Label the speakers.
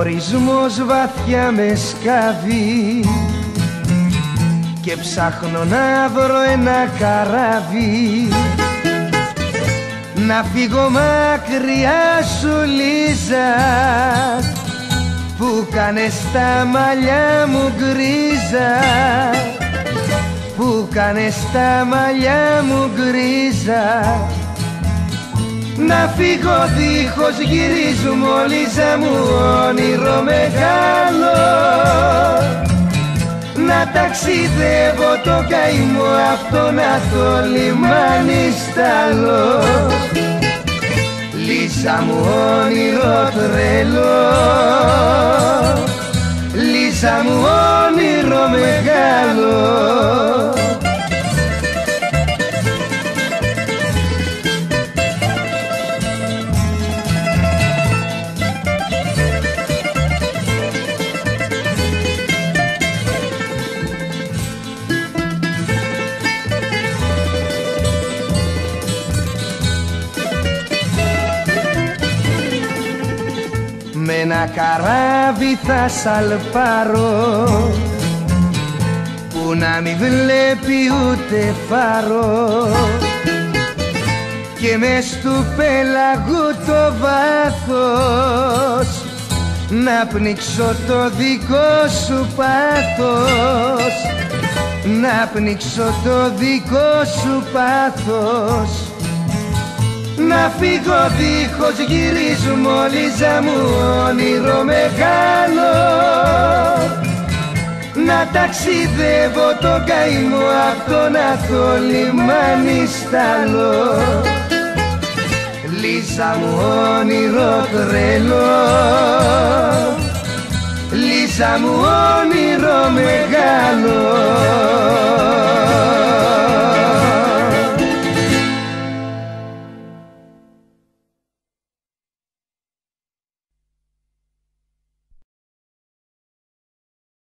Speaker 1: ορισμός βαθιά με σκάβει και ψάχνω να βρω ένα καράβι να φύγω μακριά σου Λίζα, που κάνες τα μαλλιά μου γκρίζα, που κάνες τα μαλλιά μου γκρίζα. Να φύγω δίχως γυρίζουμε Λίζα μου όνειρο μεγάλο, να ταξιδεύω το καημό αυτό να το λιμάνι στάλω. Λίζα μου όνειρο τρελό, Λίζα μου όνειρο μεγάλο. Με ένα καράβι θα σαλπάρω που να μη βλέπει ούτε φάρο και μες του πέλαγου το βάθος να πνίξω το δικό σου πάθος, να πνίξω το δικό σου πάθος. Να φύγω δίχως γυρίζουμε Λίζα μου όνειρο μεγάλο, να ταξιδεύω το καημό αυτό να το λιμάνι στάλω. Λίζα μου όνειρο τρελό, Λίζα μου όνειρο μεγάλο.